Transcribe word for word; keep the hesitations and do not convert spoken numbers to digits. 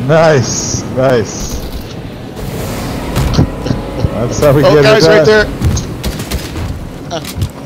Nice, nice. That's how we oh, get guys, it done. right there.